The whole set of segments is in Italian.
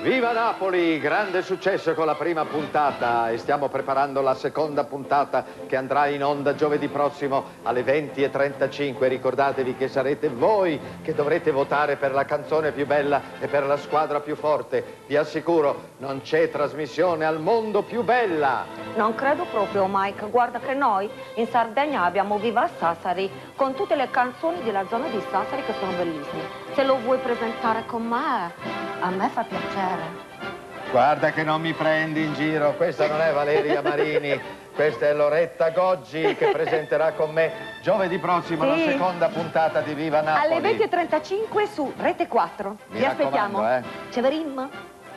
Viva Napoli! Grande successo con la prima puntata e stiamo preparando la seconda puntata che andrà in onda giovedì prossimo alle 20:35. Ricordatevi che sarete voi che dovrete votare per la canzone più bella e per la squadra più forte. Vi assicuro, non c'è trasmissione al mondo più bella. Non credo proprio, Mike. Guarda che noi in Sardegna abbiamo Viva Sassari con tutte le canzoni della zona di Sassari che sono bellissime. Se lo vuoi presentare con me, a me fa piacere. Guarda che non mi prendi in giro, questa non è Valeria Marini, questa è Loretta Goggi che presenterà con me giovedì prossimo la seconda puntata di Viva Napoli. Alle 20:35 su Rete 4. Vi aspettiamo. Ceverim.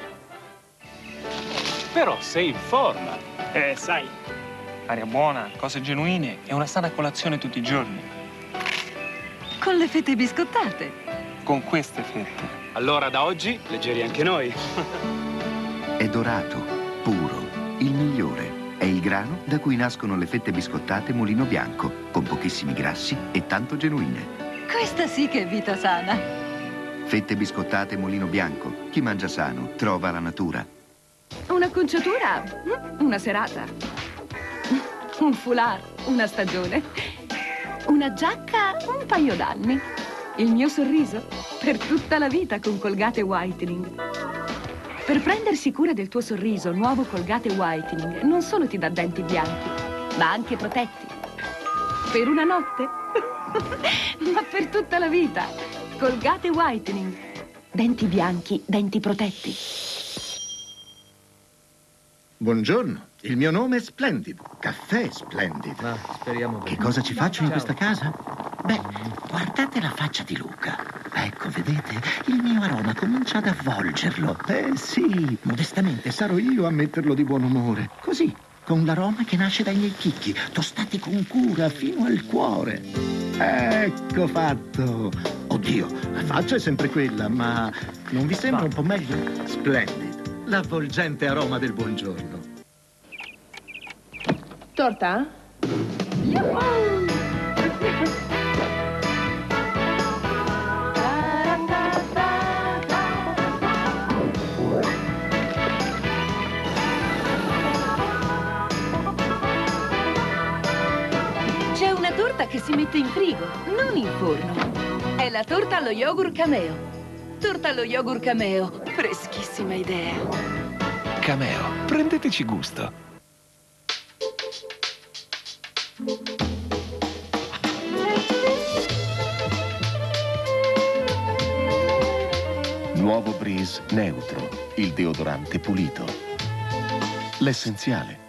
Però sei in forma. Sai, aria buona, cose genuine e una sana colazione tutti i giorni. Con le fette biscottate. Con queste fette. Allora da oggi leggeri anche noi. È dorato, puro, il migliore. È il grano da cui nascono le fette biscottate Mulino Bianco, con pochissimi grassi e tanto genuine. Questa sì che è vita sana. Fette biscottate Mulino Bianco. Chi mangia sano trova la natura. Una conciatura, una serata. Un foulard, una stagione. Una giacca, un paio d'anni. Il mio sorriso, per tutta la vita con Colgate Whitening. Per prendersi cura del tuo sorriso, nuovo Colgate Whitening non solo ti dà denti bianchi, ma anche protetti. Per una notte, ma per tutta la vita. Colgate Whitening. Denti bianchi, denti protetti. Buongiorno, il mio nome è Splendid, caffè Splendid. Ma speriamo bene. Che cosa ci faccio in questa casa? Beh, guardate la faccia di Luca. Ecco, vedete? Il mio aroma comincia ad avvolgerlo. Sì, modestamente sarò io a metterlo di buon umore. Così, con l'aroma che nasce dai miei chicchi, tostati con cura fino al cuore. Ecco fatto. Oddio, la faccia è sempre quella, ma non vi sembra un po' meglio? Splendid. L'avvolgente aroma del buongiorno. Torta? C'è una torta che si mette in frigo, non in forno. È la torta allo yogurt Cameo. Torta allo yogurt Cameo, freschissima idea. Cameo, prendeteci gusto. Nuovo Breeze Neutro, il deodorante pulito. L'essenziale.